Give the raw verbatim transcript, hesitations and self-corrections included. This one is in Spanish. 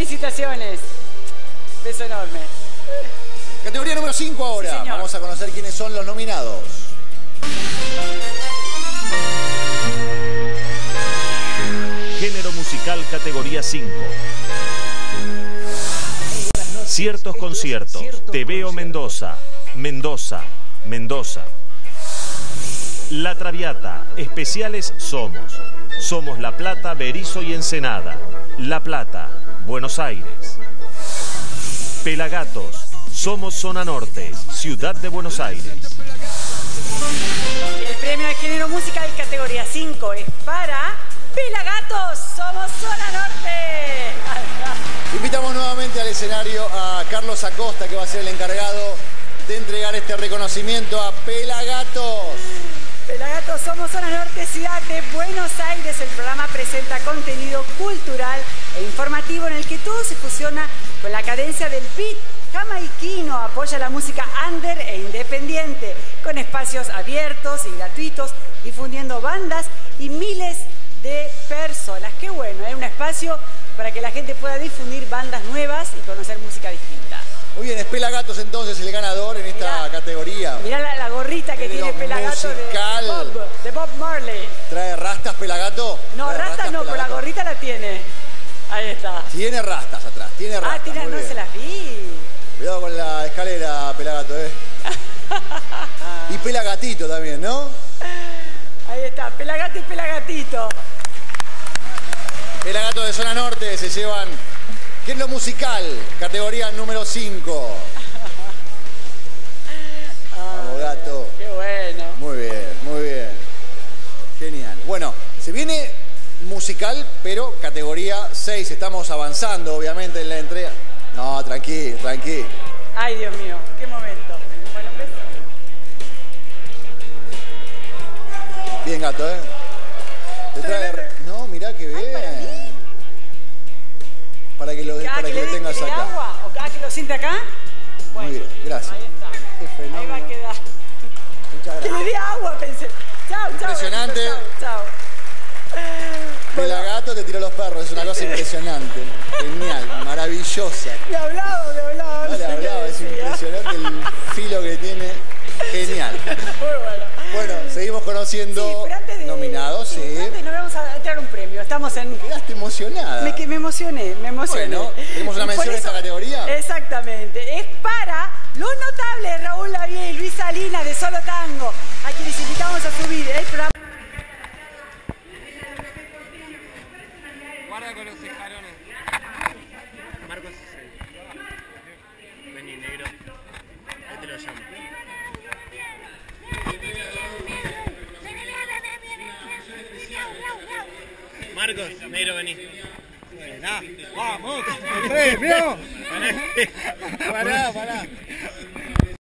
Felicitaciones. Beso enorme. Categoría número cinco ahora. Sí, vamos a conocer quiénes son los nominados. Género musical categoría cinco. Ciertos conciertos. Te veo Mendoza. Mendoza. Mendoza. La Traviata. Especiales Somos. Somos La Plata, Berizo y Ensenada. La Plata. Buenos Aires. Pelagatos. Somos Zona Norte. Ciudad de Buenos Aires. El premio de género musical categoría cinco es para Pelagatos. Somos Zona Norte. Invitamos nuevamente al escenario a Carlos Acosta, que va a ser el encargado de entregar este reconocimiento a Pelagatos. Pelagatos, somos Zona Norte, Ciudad de Buenos Aires. El programa presenta contenido cultural e informativo en el que todo se fusiona con la cadencia del beat jamaiquino. Apoya la música under e independiente, con espacios abiertos y gratuitos, difundiendo bandas y miles de personas. Qué bueno, es un espacio para que la gente pueda difundir bandas nuevas y conocer música distinta. Muy bien, es Pelagatos entonces el ganador en esta mirá, categoría. Mirá la, la gorrita que tiene Pelagato de, de, Bob, de Bob Marley. ¿Trae rastas Pelagato? No, rastas, rastas no, pero la gorrita la tiene. Ahí está. Tiene rastas atrás, tiene rastas. Ah, tiene, no bien. Se las vi. Cuidado con la escalera, Pelagato, eh. Y Pelagatito también, ¿no? Ahí está, Pelagato y Pelagatito. Pelagato de Zona Norte se llevan género musical, categoría número cinco. Vamos, gato. Qué bueno. Muy bien, muy bien. Genial. Bueno, se viene musical, pero categoría seis. Estamos avanzando, obviamente, en la entrega. No, tranqui, tranqui. Ay, Dios mío, qué momento. Bueno, beso. Bien, gato, ¿eh? Te trae... No, mirá qué bien. Ay, para, para que lo, ah, para que, que le lo tengas que acá. Agua. Ah, que lo siente acá. Bueno, muy bien, gracias. Ahí está. Qué fenómeno. Ahí va a quedar. Muchas gracias. Que le dé agua, pensé. Chao, chao. Impresionante. Chao, chao. Pelagato te tiró los perros, es una cosa impresionante. Genial, maravillosa. Me hablaba, me hablaba. No le hablaba, es impresionante el filo que tiene. Genial. Muy bueno. Bueno, seguimos conociendo sí, de, nominados, sí. sí. Antes nos vamos a entregar un premio. Estamos en. Quedaste emocionada. Me, que me emocioné, me emocioné. Bueno, ¿tenemos una mención en esta categoría? Exactamente. Es para los notables Raúl Lavie y Luis Salinas de Solo Tango, a quienes invitamos a subir el programa. Guarda con los escalones. Marcos, vení, negro. Ahí te lo llamo. Marcos, negro, vení. Buena. Vamos. ¡Premio! Pará, pará.